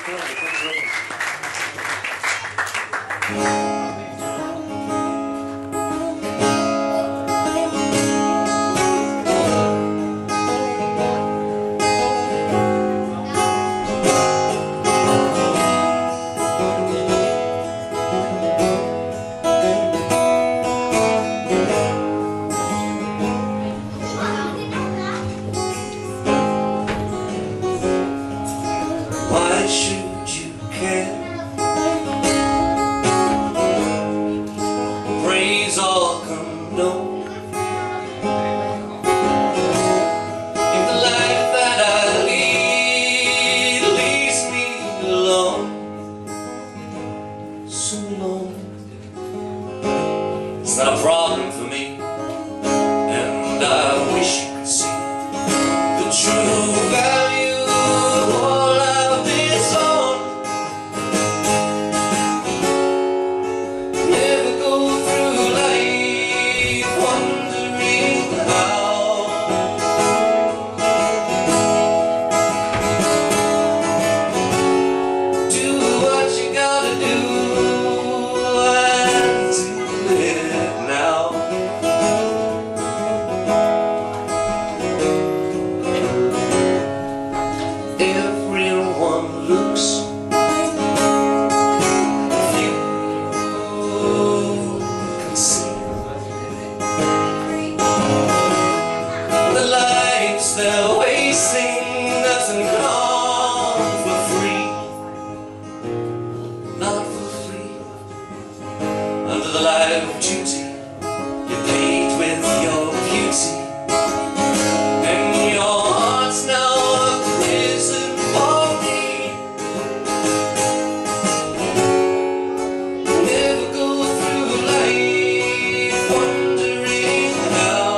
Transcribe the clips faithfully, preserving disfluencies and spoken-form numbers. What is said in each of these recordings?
Why should you care? Praise or condone? If the life that I lead leaves me alone, so alone, it's not a problem for me, and I wish you could see the true value of all I've been on. Never go through life wondering how. Do what you gotta do and do it now. Everyone looks, if you can see the lives they're wasting doesn't come for free, not for free. Under the light of duty, you're paid with your beauty, and your heart's now a prison for me. Never go through life wondering how.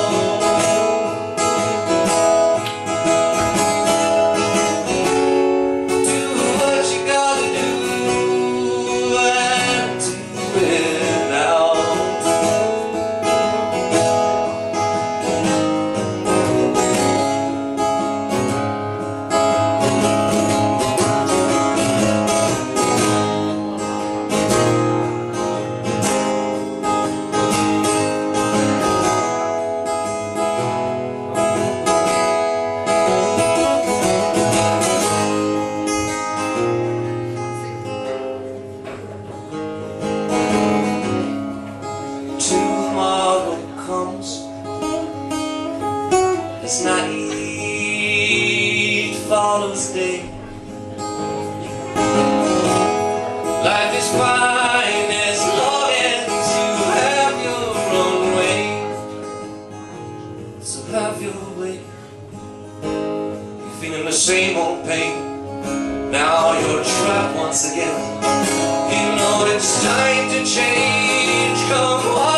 Do what you gotta do and do it now. Tomorrow comes as night follows day. Life is fine as long as you have your own way. So have your way. You're feeling the same old pain. Now you're trapped once again. You know it's time to change. Come on.